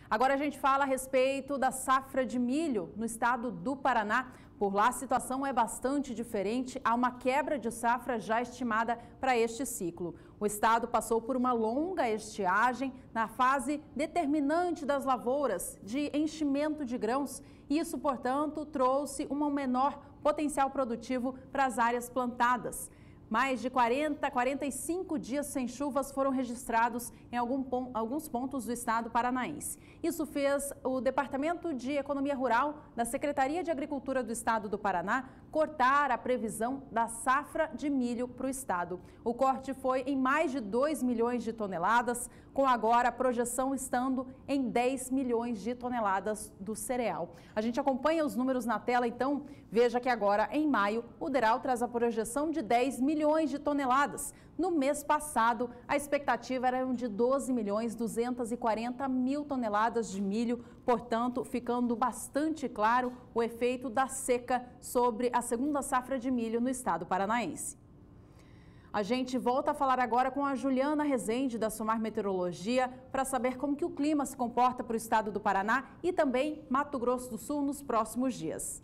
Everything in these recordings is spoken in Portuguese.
Agora a gente fala a respeito da safra de milho no estado do Paraná. Por lá a situação é bastante diferente, há uma quebra de safra já estimada para este ciclo. O estado passou por uma longa estiagem na fase determinante das lavouras de enchimento de grãos. Isso, portanto, trouxe um menor potencial produtivo para as áreas plantadas. Mais de 45 dias sem chuvas foram registrados em alguns pontos do estado paranaense. Isso fez o Departamento de Economia Rural da Secretaria de Agricultura do estado do Paraná cortar a previsão da safra de milho para o estado. O corte foi em mais de 2 milhões de toneladas, com agora a projeção estando em 10 milhões de toneladas do cereal. A gente acompanha os números na tela, então veja que agora em maio o DERAL traz a projeção de 10 milhões de toneladas. No mês passado, a expectativa era de 12 milhões 240 mil toneladas de milho, portanto, ficando bastante claro o efeito da seca sobre a segunda safra de milho no estado paranaense. A gente volta a falar agora com a Juliana Rezende, da Somar Meteorologia, para saber como que o clima se comporta para o estado do Paraná e também Mato Grosso do Sul nos próximos dias.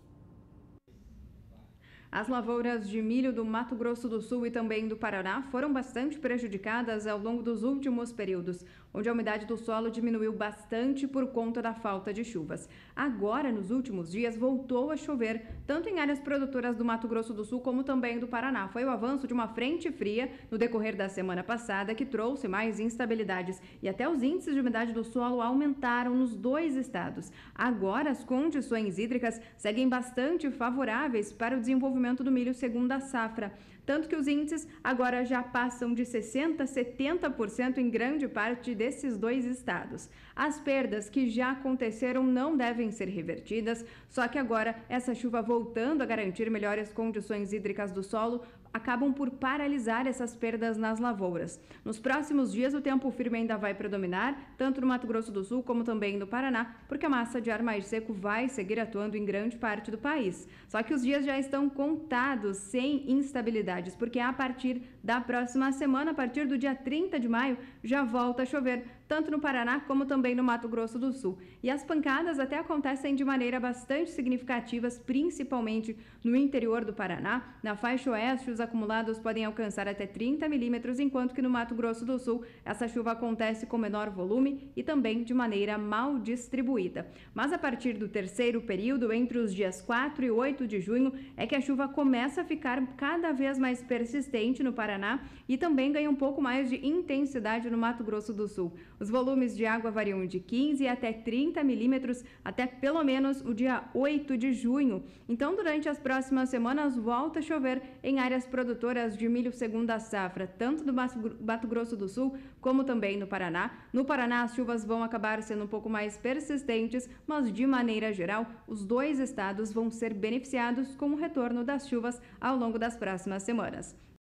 As lavouras de milho do Mato Grosso do Sul e também do Paraná foram bastante prejudicadas ao longo dos últimos períodos, onde a umidade do solo diminuiu bastante por conta da falta de chuvas. Agora, nos últimos dias, voltou a chover, tanto em áreas produtoras do Mato Grosso do Sul como também do Paraná. Foi o avanço de uma frente fria no decorrer da semana passada que trouxe mais instabilidades e até os índices de umidade do solo aumentaram nos dois estados. Agora, as condições hídricas seguem bastante favoráveis para o desenvolvimento do milho segunda safra, tanto que os índices agora já passam de 60% a 70% em grande parte desses dois estados. As perdas que já aconteceram não devem ser revertidas, só que agora essa chuva voltando a garantir melhores condições hídricas do solo acabam por paralisar essas perdas nas lavouras. Nos próximos dias, o tempo firme ainda vai predominar, tanto no Mato Grosso do Sul como também no Paraná, porque a massa de ar mais seco vai seguir atuando em grande parte do país. Só que os dias já estão contados, sem instabilidades, porque a partir da próxima semana, a partir do dia 30 de maio, já volta a chover, tanto no Paraná como também no Mato Grosso do Sul. E as pancadas até acontecem de maneira bastante significativas, principalmente no interior do Paraná. Na faixa oeste, os acumulados podem alcançar até 30 milímetros, enquanto que no Mato Grosso do Sul essa chuva acontece com menor volume e também de maneira mal distribuída. Mas a partir do terceiro período, entre os dias 4 e 8 de junho, é que a chuva começa a ficar cada vez mais persistente no Paraná e também ganha um pouco mais de intensidade no Mato Grosso do Sul. Os volumes de água variam de 15 até 30 milímetros até pelo menos o dia 8 de junho. Então, durante as próximas semanas, volta a chover em áreas produtoras de milho segunda safra, tanto no Mato Grosso do Sul como também no Paraná. No Paraná, as chuvas vão acabar sendo um pouco mais persistentes, mas de maneira geral, os dois estados vão ser beneficiados com o retorno das chuvas ao longo das próximas semanas.